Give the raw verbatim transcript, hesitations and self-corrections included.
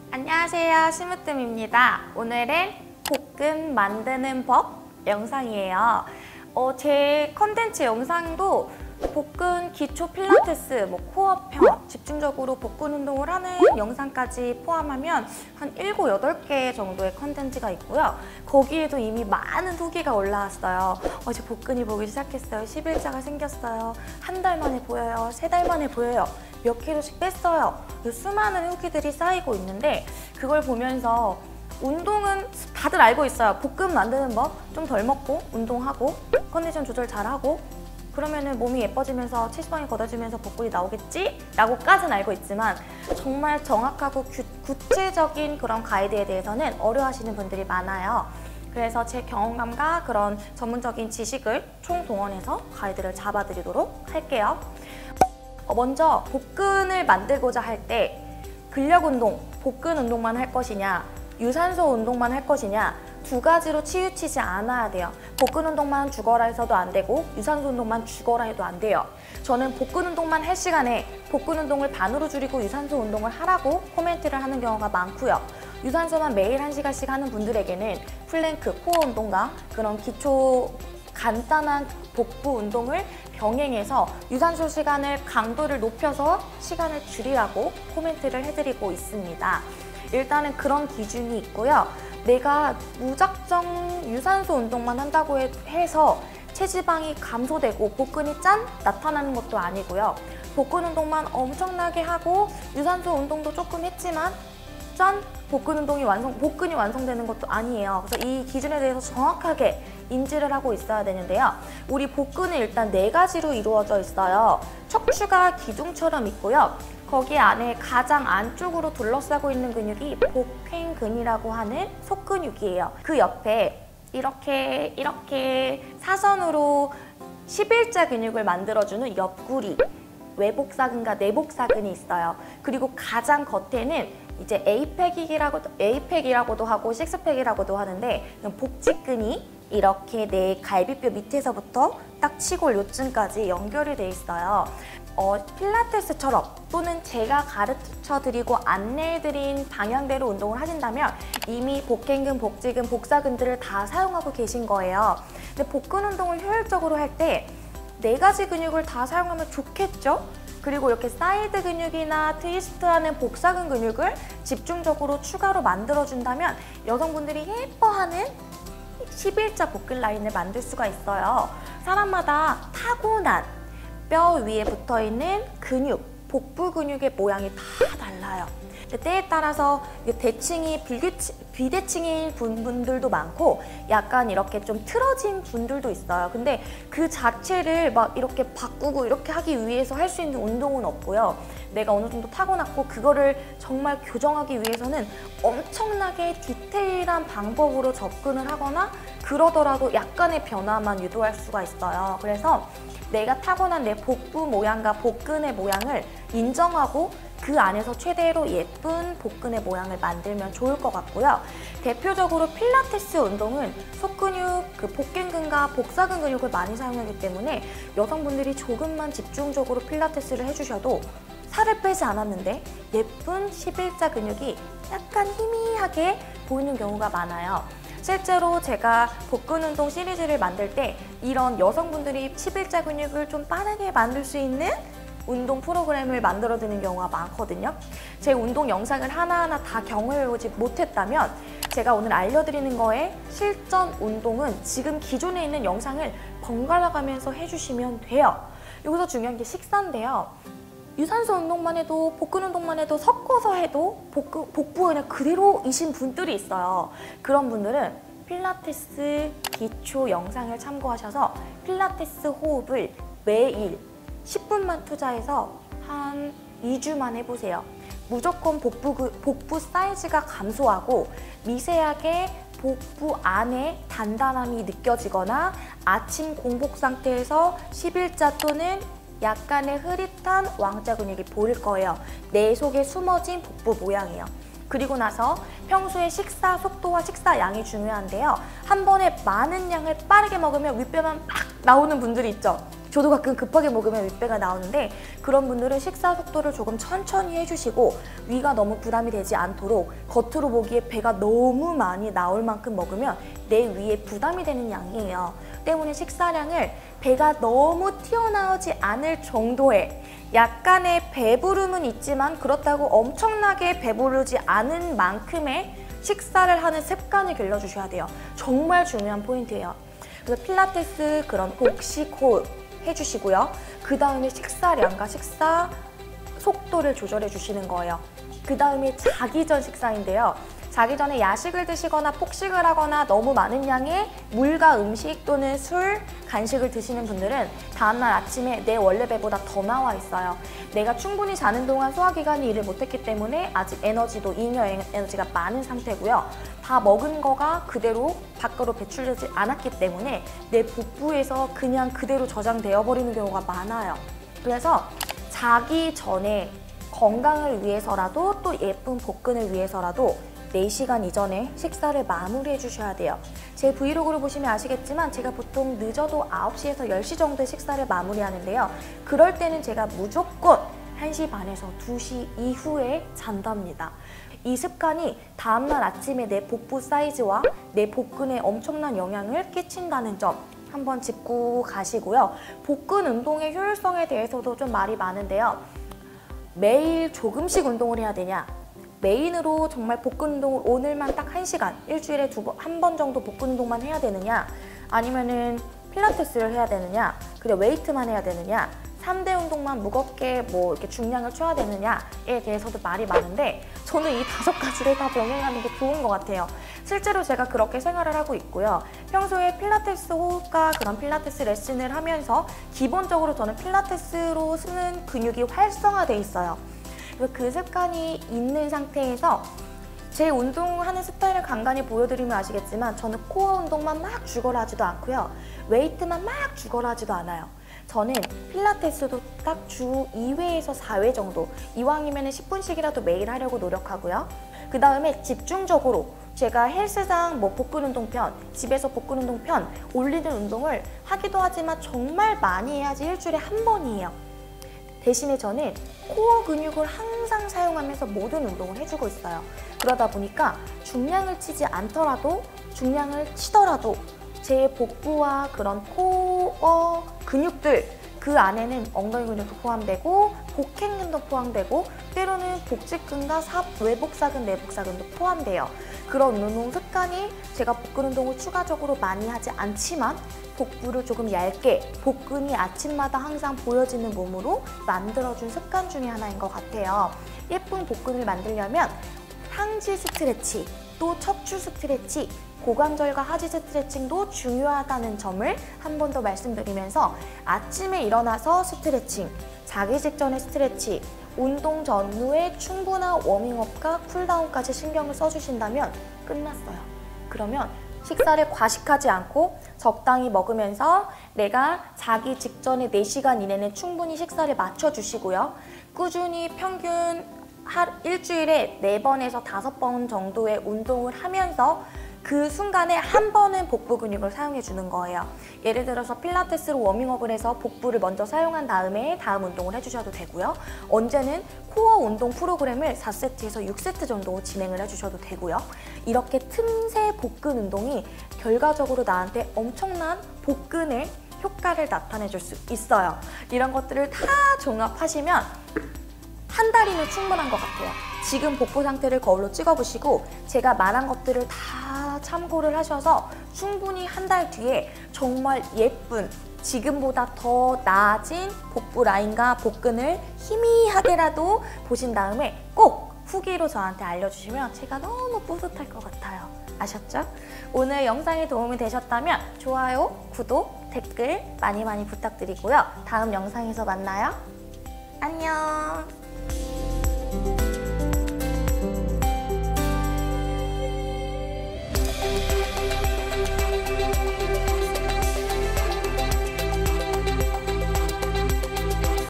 안녕하세요, 심으뜸입니다. 오늘은 복근 만드는 법 영상이에요. 어, 제 컨텐츠 영상도 복근 기초 필라테스, 뭐 코어편, 집중적으로 복근 운동을 하는 영상까지 포함하면 한 일곱, 여덟 개 정도의 컨텐츠가 있고요. 거기에도 이미 많은 후기가 올라왔어요. 어, 이제 복근이 보기 시작했어요. 십일자가 생겼어요. 한 달 만에 보여요. 세 달 만에 보여요. 몇 킬로씩 뺐어요. 수많은 후기들이 쌓이고 있는데 그걸 보면서 운동은 다들 알고 있어요. 복근 만드는 법, 좀 덜 먹고 운동하고 컨디션 조절 잘하고 그러면은 몸이 예뻐지면서 체지방이 걷어지면서 복근이 나오겠지? 라고까지는 알고 있지만 정말 정확하고 구, 구체적인 그런 가이드에 대해서는 어려워하시는 분들이 많아요. 그래서 제 경험감과 그런 전문적인 지식을 총동원해서 가이드를 잡아드리도록 할게요. 먼저 복근을 만들고자 할 때 근력 운동, 복근 운동만 할 것이냐, 유산소 운동만 할 것이냐 두 가지로 치우치지 않아야 돼요. 복근 운동만 죽어라 해서도 안 되고 유산소 운동만 죽어라 해도 안 돼요. 저는 복근 운동만 할 시간에 복근 운동을 반으로 줄이고 유산소 운동을 하라고 코멘트를 하는 경우가 많고요. 유산소만 매일 한 시간씩 하는 분들에게는 플랭크, 코어 운동과 그런 기초 간단한 복부 운동을 병행해서 유산소 시간을 강도를 높여서 시간을 줄이라고 코멘트를 해드리고 있습니다. 일단은 그런 기준이 있고요. 내가 무작정 유산소 운동만 한다고 해서 체지방이 감소되고 복근이 짠 나타나는 것도 아니고요. 복근 운동만 엄청나게 하고 유산소 운동도 조금 했지만 짠 복근 운동이 완성, 복근이 완성되는 것도 아니에요. 그래서 이 기준에 대해서 정확하게 인지를 하고 있어야 되는데요. 우리 복근은 일단 네 가지로 이루어져 있어요. 척추가 기둥처럼 있고요. 거기 안에 가장 안쪽으로 둘러싸고 있는 근육이 복횡근이라고 하는 속근육이에요. 그 옆에 이렇게 이렇게 사선으로 십일자 근육을 만들어주는 옆구리, 외복사근과 내복사근이 있어요. 그리고 가장 겉에는 이제 에이팩이라고도, 에이팩이라고도 하고 식스팩이라고도 하는데 복직근이 이렇게 내 갈비뼈 밑에서부터 딱 치골 요쯤까지 연결이 돼 있어요. 어, 필라테스처럼 또는 제가 가르쳐드리고 안내해드린 방향대로 운동을 하신다면 이미 복행근, 복직근, 복사근들을 다 사용하고 계신 거예요. 근데 복근 운동을 효율적으로 할 때 네 가지 근육을 다 사용하면 좋겠죠? 그리고 이렇게 사이드 근육이나 트위스트하는 복사근 근육을 집중적으로 추가로 만들어준다면 여성분들이 예뻐하는 십일자 복근 라인을 만들 수가 있어요. 사람마다 타고난 뼈 위에 붙어있는 근육, 복부 근육의 모양이 다 달라요. 때에 따라서 대칭이 비규치, 비대칭인 분들도 많고 약간 이렇게 좀 틀어진 분들도 있어요. 근데 그 자체를 막 이렇게 바꾸고 이렇게 하기 위해서 할 수 있는 운동은 없고요. 내가 어느 정도 타고났고 그거를 정말 교정하기 위해서는 엄청나게 디테일한 방법으로 접근을 하거나 그러더라도 약간의 변화만 유도할 수가 있어요. 그래서 내가 타고난 내 복부 모양과 복근의 모양을 인정하고 그 안에서 최대로 예쁜 복근의 모양을 만들면 좋을 것 같고요. 대표적으로 필라테스 운동은 속근육, 그 복갱근과 복사근 근육을 많이 사용하기 때문에 여성분들이 조금만 집중적으로 필라테스를 해주셔도 살을 빼지 않았는데 예쁜 십일자 근육이 약간 희미하게 보이는 경우가 많아요. 실제로 제가 복근 운동 시리즈를 만들 때 이런 여성분들이 십일자 근육을 좀 빠르게 만들 수 있는 운동 프로그램을 만들어 드리는 경우가 많거든요. 제 운동 영상을 하나하나 다 경험해보지 못했다면 제가 오늘 알려드리는 거에 실전 운동은 지금 기존에 있는 영상을 번갈아 가면서 해주시면 돼요. 여기서 중요한 게 식사인데요. 유산소 운동만 해도 복근 운동만 해도 섞어서 해도 복부, 복부가 그냥 그대로이신 분들이 있어요. 그런 분들은 필라테스 기초 영상을 참고하셔서 필라테스 호흡을 매일 십 분만 투자해서 한 이 주만 해보세요. 무조건 복부, 복부 사이즈가 감소하고 미세하게 복부 안에 단단함이 느껴지거나 아침 공복 상태에서 십일자 또는 약간의 흐릿한 왕자 근육이 보일 거예요. 내 속에 숨어진 복부 모양이에요. 그리고 나서 평소에 식사 속도와 식사 양이 중요한데요. 한 번에 많은 양을 빠르게 먹으면 윗배만 막 나오는 분들이 있죠. 저도 가끔 급하게 먹으면 윗배가 나오는데 그런 분들은 식사 속도를 조금 천천히 해주시고 위가 너무 부담이 되지 않도록 겉으로 보기에 배가 너무 많이 나올 만큼 먹으면 내 위에 부담이 되는 양이에요. 때문에 식사량을 배가 너무 튀어나오지 않을 정도의 약간의 배부름은 있지만 그렇다고 엄청나게 배부르지 않은 만큼의 식사를 하는 습관을 길러주셔야 돼요. 정말 중요한 포인트예요. 그래서 필라테스 그런 복식 호흡 해주시고요. 그 다음에 식사량과 식사 속도를 조절해 주시는 거예요. 그 다음에 자기 전 식사인데요. 자기 전에 야식을 드시거나 폭식을 하거나 너무 많은 양의 물과 음식 또는 술, 간식을 드시는 분들은 다음날 아침에 내 원래 배보다 더 나와 있어요. 내가 충분히 자는 동안 소화기관이 일을 못했기 때문에 아직 에너지도 잉여 에너지가 많은 상태고요. 다 먹은 거가 그대로 밖으로 배출되지 않았기 때문에 내 복부에서 그냥 그대로 저장되어 버리는 경우가 많아요. 그래서 자기 전에 건강을 위해서라도 또 예쁜 복근을 위해서라도 네 시간 이전에 식사를 마무리해 주셔야 돼요. 제 브이로그를 보시면 아시겠지만 제가 보통 늦어도 아홉 시에서 열 시 정도에 식사를 마무리하는데요. 그럴 때는 제가 무조건 한 시 반에서 두 시 이후에 잔답니다. 이 습관이 다음날 아침에 내 복부 사이즈와 내 복근에 엄청난 영향을 끼친다는 점 한번 짚고 가시고요. 복근 운동의 효율성에 대해서도 좀 말이 많은데요. 매일 조금씩 운동을 해야 되냐? 메인으로 정말 복근 운동을 오늘만 딱 한 시간, 일주일에 두 번, 한 번 정도 복근 운동만 해야 되느냐? 아니면은 필라테스를 해야 되느냐? 그래 웨이트만 해야 되느냐? 삼 대 운동만 무겁게 뭐 이렇게 중량을 쳐야 되느냐에 대해서도 말이 많은데 저는 이 다섯 가지를 다 병행하는 게 좋은 것 같아요. 실제로 제가 그렇게 생활을 하고 있고요. 평소에 필라테스 호흡과 그런 필라테스 레슨을 하면서 기본적으로 저는 필라테스로 쓰는 근육이 활성화돼 있어요. 그 습관이 있는 상태에서 제 운동하는 스타일을 간간히 보여드리면 아시겠지만 저는 코어 운동만 막 죽어라 하지도 않고요. 웨이트만 막 죽어라 하지도 않아요. 저는 필라테스도 딱 주 이 회에서 사 회 정도, 이왕이면 십 분씩이라도 매일 하려고 노력하고요. 그 다음에 집중적으로 제가 헬스장 뭐 복근 운동 편, 집에서 복근 운동 편 올리는 운동을 하기도 하지만 정말 많이 해야지 일주일에 한 번이에요. 대신에 저는 코어 근육을 항상 사용하면서 모든 운동을 해주고 있어요. 그러다 보니까 중량을 치지 않더라도 중량을 치더라도 제 복부와 그런 코어 근육들 그 안에는 엉덩이 근육도 포함되고 복행근도 포함되고 때로는 복직근과 사, 외복사근, 내복사근도 포함돼요. 그런 운동 습관이 제가 복근 운동을 추가적으로 많이 하지 않지만 복부를 조금 얇게 복근이 아침마다 항상 보여지는 몸으로 만들어준 습관 중에 하나인 것 같아요. 예쁜 복근을 만들려면 상지 스트레치, 또 척추 스트레치, 고관절과 하지 스트레칭도 중요하다는 점을 한 번 더 말씀드리면서 아침에 일어나서 스트레칭, 자기 직전에 스트레치, 운동 전후에 충분한 워밍업과 쿨다운까지 신경을 써주신다면 끝났어요. 그러면 식사를 과식하지 않고 적당히 먹으면서 내가 자기 직전에 네 시간 이내는 충분히 식사를 맞춰주시고요. 꾸준히 평균 하, 일주일에 네 번에서 다섯 번 정도의 운동을 하면서 그 순간에 한 번은 복부 근육을 사용해 주는 거예요. 예를 들어서 필라테스로 워밍업을 해서 복부를 먼저 사용한 다음에 다음 운동을 해주셔도 되고요. 언제는 코어 운동 프로그램을 사 세트에서 육 세트 정도 진행을 해주셔도 되고요. 이렇게 틈새 복근 운동이 결과적으로 나한테 엄청난 복근의 효과를 나타내 줄 수 있어요. 이런 것들을 다 종합하시면 한 달이면 충분한 것 같아요. 지금 복부 상태를 거울로 찍어보시고 제가 말한 것들을 다 참고를 하셔서 충분히 한 달 뒤에 정말 예쁜 지금보다 더 나아진 복부 라인과 복근을 희미하게라도 보신 다음에 꼭 후기로 저한테 알려주시면 제가 너무 뿌듯할 것 같아요. 아셨죠? 오늘 영상이 도움이 되셨다면 좋아요, 구독, 댓글 많이 많이 부탁드리고요. 다음 영상에서 만나요. 안녕!